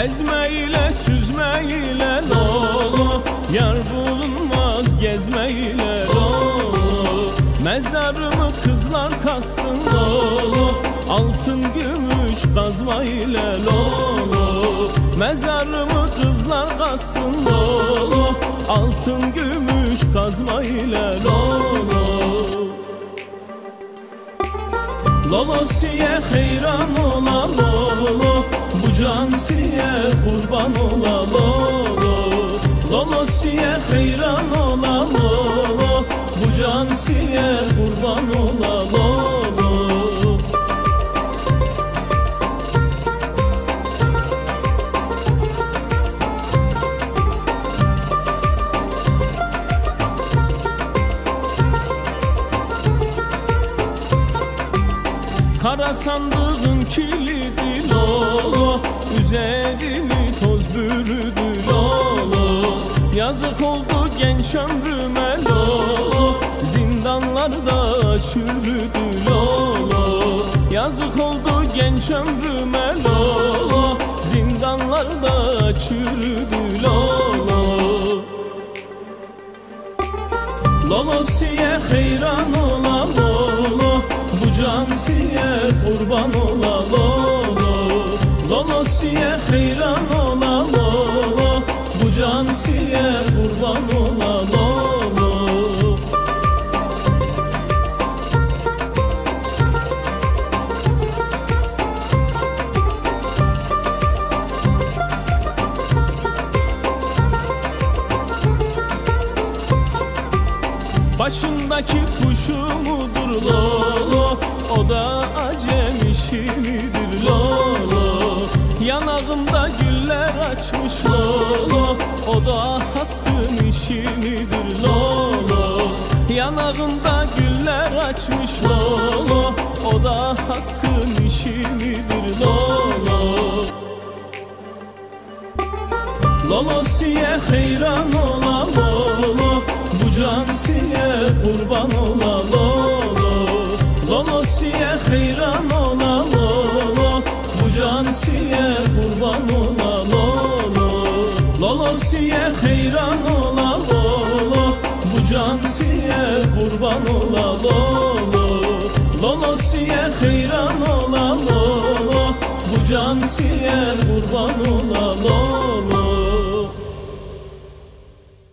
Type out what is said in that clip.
Ezme ile süzme ile lolo, yar bulunmaz gezme ile lolo. Mezarımı kızlar kazsın lolo, altın gümüş kazma ile lolo. Mezarımı kızlar kazsın lolo, altın gümüş kazma ile lolo. Lolo siye heyran ola lolo, bu can siye kurban ola lolo. Lolo siye heyran ola lolo, bu can siye kurban ola lolo. Kara sandığın kilidi lolo, üzerimi toz bürüdü lolo. Yazık oldu genç ömrüme lolo, zindanlarda çürüdü lolo. Yazık oldu genç ömrüme lolo, zindanlarda çürüdü lolo. Lolo siye heyran ola lolo, bu can siye kurban ola lolo. Lolo siye heyran ola lolo, bu can siye kurban ola lolo. Başındaki kuşu mudur lolo, o da acem işi midir lolo. Yanağında güller açmış lolo, o da hakkın işi midir lolo. Yanağında güller açmış lolo, o da hakkın işi midir lolo. Lolo siye heyran ola lolo, bu can siye kurban ola lolo. Lolo siye heyran ola lolo, bu can siye kurban ola lolo. Lolo siye heyran ola lolo, bu can siye kurban ola lolo. Lolo siye heyran ola lolo, bu can siye kurban ola lolo.